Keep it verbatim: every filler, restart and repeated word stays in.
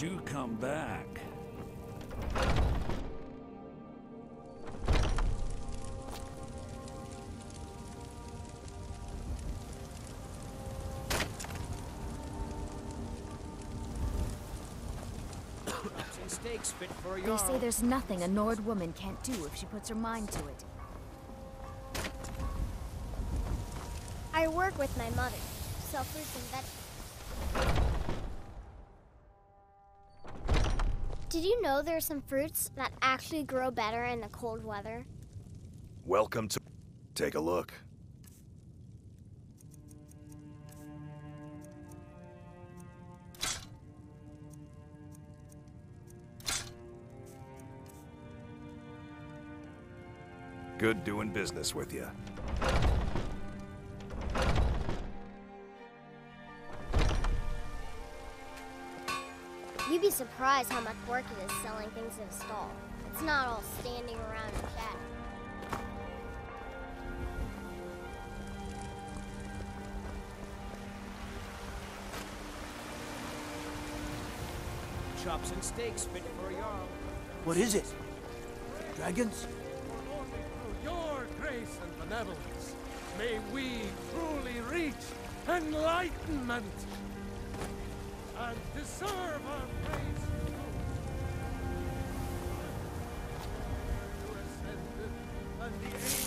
do come back. Steaks fit for a They yarn. say there's nothing a Nord woman can't do if she puts her mind to it. I work with my mother, sell fruits and vegetables. Did you know there are some fruits that actually grow better in the cold weather? Welcome to... Take a look. Good doing business with you. You'd be surprised how much work it is selling things in a stall. It's not all standing around and chatting. Chops and steaks fit for a yarn. What is it? Dragons? Your grace and benevolence, may we truly reach enlightenment and deserve our praise. You ascended, and the